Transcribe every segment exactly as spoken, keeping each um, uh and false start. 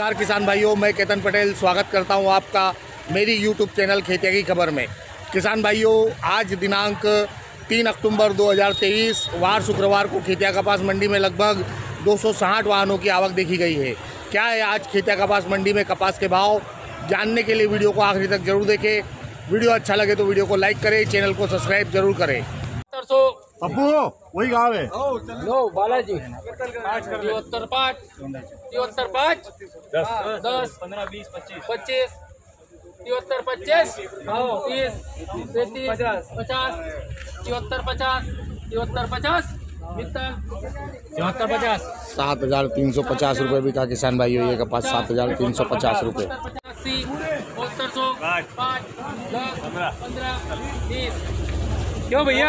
नमस्कार किसान भाइयों, मैं केतन पटेल स्वागत करता हूं आपका मेरी यूट्यूब चैनल खेतिया की खबर में। किसान भाइयों, आज दिनांक तीन अक्टूबर दो हज़ार तेईस वार शुक्रवार को खेतिया कपास मंडी में लगभग दो सौ साठ वाहनों की आवक देखी गई है। क्या है आज खेतिया कपास मंडी में कपास के भाव, जानने के लिए वीडियो को आखिरी तक जरूर देखें। वीडियो अच्छा लगे तो वीडियो को लाइक करें, चैनल को सब्सक्राइब जरूर करें। पप्पू वही गाँव है। नो बालाजी तिहत्तर पाँच तिहत्तर पाँच दस पंद्रह बीस पच्चीस पच्चीस तिहत्तर पच्चीस तीस पैंतीस पचास पचास तिहत्तर पचास तिहत्तर पचास तिहत्तर पचास सात हजार तीन सौ पचास रुपये भी का किसान भाइयों ये कपास सात हजार तीन सौ पचास रुपये। अस्सी बहत्तर सौ पाँच दस पंद्रह बीस क्यों भैया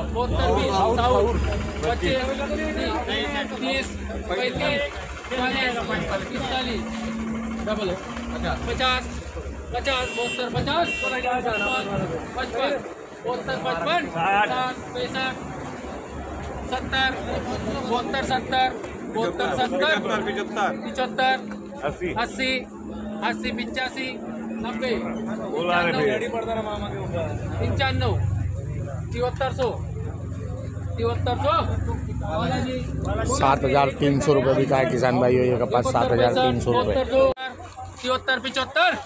पच्चीस तीस पैंतीस चालीस पिस्तालीस डबल पचास पचास बहत्तर पचास पचपन बहत्तर पचपन साठ पैंसठ सत्तर बहत्तर सत्तर बहत्तर सत्तर पिचहत्तर अस्सी अस्सी पिचासी नब्बे पंचानवे तिहत्तर सौ तिहत्तर सौ सात हजार तीन सौ रुपये भी का है किसान भाइयों ये कपास सात हजार तीन सौ रुपये। तिहत्तर पिचहत्तर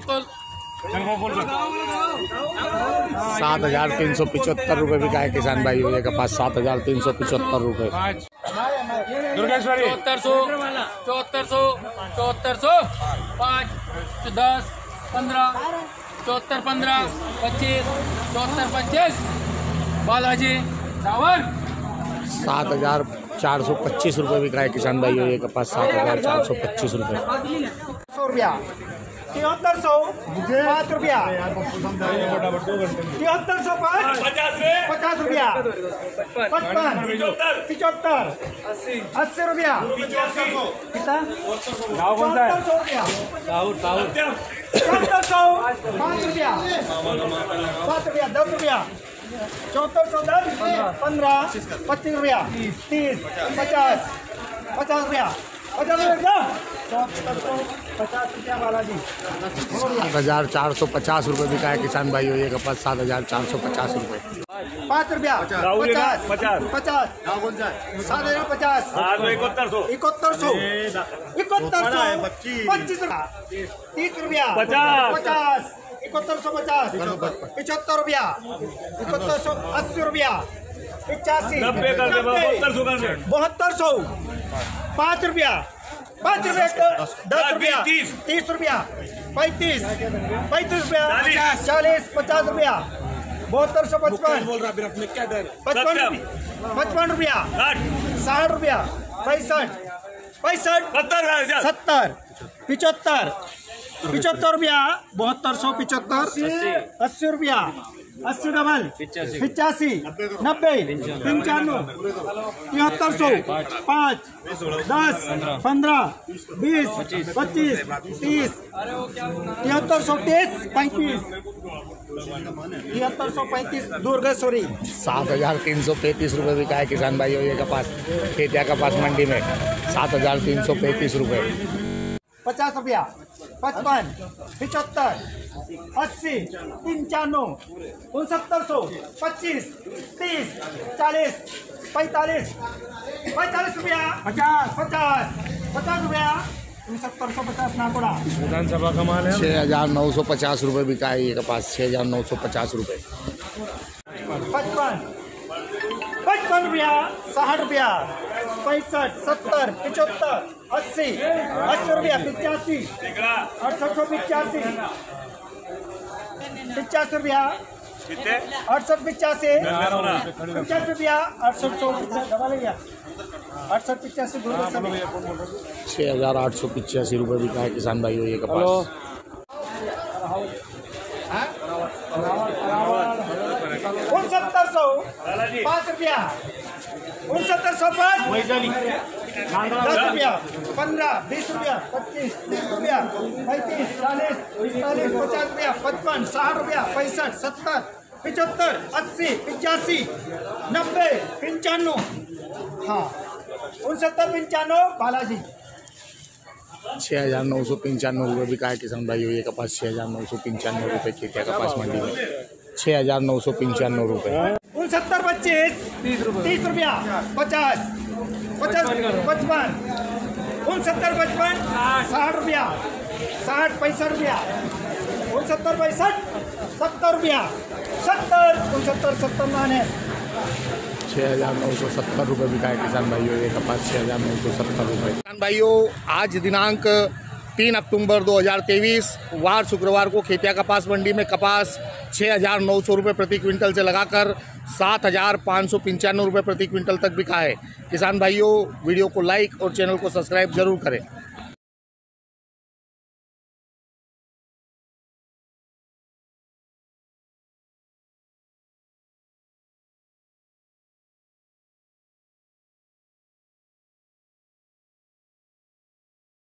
सात हजार तीन सौ पिचहत्तर रुपये भी का है किसान भाइयों ये कपास सात हजार तीन सौ पिचहत्तर रुपये। चौहत्तर सौ चौहत्तर सौ चौहत्तर सौ पाँच दस पंद्रह चौहत्तर पंद्रह पच्चीस चौहत्तर पच्चीस बालाजी चावल सात हजार चार सौ पच्चीस रुपये भी का है किसान भाइयों ये कपास सात हजार चार सौ पच्चीस रुपये। सौ रुपया तिहत्तर सौ पाँच रुपया तिहत्तर सौ पाँच पचास रुपया पचपन पिचहत्तर अस्सी रुपया कितना चौहत्तर सौ रुपया चौहत्तर सौ पाँच रुपया पाँच रुपया दस रुपया चौहत्तर सौ दस पंद्रह पच्चीस रुपया तीस पचास पचास रुपया पचास रुपया पचास रुपया बालाजी सात हजार चार सौ पचास रुपये भी का है किसान भाइयों ये कपास सात हजार चार सौ पचास रुपये। पाँच रुपया पचास पचास पचास सात हजार पचास इकहत्तर सौ इकहत्तर सौ इकहत्तर सौ पच्चीस रुपया तीस रुपया पचास इकहत्तर सौ पचास पिछहत्तर रुपया इकहत्तर सौ अस्सी रुपया पिचासी बहत्तर सौ पाँच रुपया पाँच रुपया दस रुपया तीस रुपया पैंतीस पैंतीस रुपया चालीस पचास रुपया बहत्तर सौ पचपन पचपन पचपन रुपया साठ रुपया पैंसठ पैंसठ सत्तर पिचहत्तर पिचहत्तर रुपया बहत्तर सौ पिचहत्तर अस्सी रुपया अस्सी डबल पिचासी नब्बे पंचानवे तिहत्तर सौ पाँच दस पंद्रह बीस पच्चीस तीस तिहत्तर सौ तीस पैंतीस तिहत्तर सौ पैंतीस दुर्गेश्वरी सात हजार तीन सौ पैंतीस रुपये भी का है किसान भाइयों ये कपास खेतिया कपास मंडी में सात हजार तीन सौ पैंतीस रुपये। पचास रुपया पचपन पिचहत्तर अस्सी पंचानवे उनसत्तर सौ पच्चीस तीस चालीस पैंतालीस पैंतालीस रुपया पचास पचास पचास रुपया उनसत्तर सौ पचास नाकोड़ा विधानसभा का माल है छः हजार नौ सौ पचास रुपये भी का है ये कपास छः हजार नौ सौ पचास रुपये। पचपन पचपन रुपया साठ रुपया पैंसठ सत्तर पिचहत्तर अस्सी अस्सी रुपया पिचासी अड़सठ सौ पिचासी पिचासी रुपया अड़सठ पिचासी पचास रुपया अड़सठ सौ अड़सठ पिचासी छः हजार आठ सौ पिचासी रुपये भी का है किसान भाइयों ये कपास। उनसत्तर सौ पाँच रुपया उनसत्तर सौ पाँच दस रुपया पंद्रह बीस रुपया पच्चीस तीस रुपया पैंतीस चालीस पैंतालीस पचास रुपया पचपन साठ रुपया पैंसठ सत्तर पिचहत्तर अस्सी पिचासी नब्बे पंचानवे हाँ उनसत्तर पंचानवे बालाजी छः हज़ार नौ सौ पंचानवे रुपये बिका है किसान भाइयों। ये कपास छः हज़ार नौ सौ पंचानवे रुपये खेतिया कपास मंडी में, छः हज़ार नौ सौ पंचानवे रुपये। उनसत्तर पच्चीस तीस रुपया पचास पचास पचपन उनसत्तर पचपन साठ रुपया साठ पैंसठ रुपया उनसत्तर पैंसठ सत्तर रुपया सत्तर उनसत्तर सत्तर माने छः हज़ार नौ सौ सत्तर रुपये बिका है किसान भाइयों। ये कपास छः हज़ार नौ सौ सत्तर रुपये। किसान भाइयों आज दिनांक तीन अक्टूबर दो हज़ार तेईस वार शुक्रवार को खेतिया कपास मंडी में कपास छः हज़ार नौ सौ रुपये प्रति क्विंटल से लगाकर सात हज़ार पाँच सौ पंचानवे रुपये प्रति क्विंटल तक बिका है। किसान भाइयों वीडियो को लाइक और चैनल को सब्सक्राइब जरूर करें।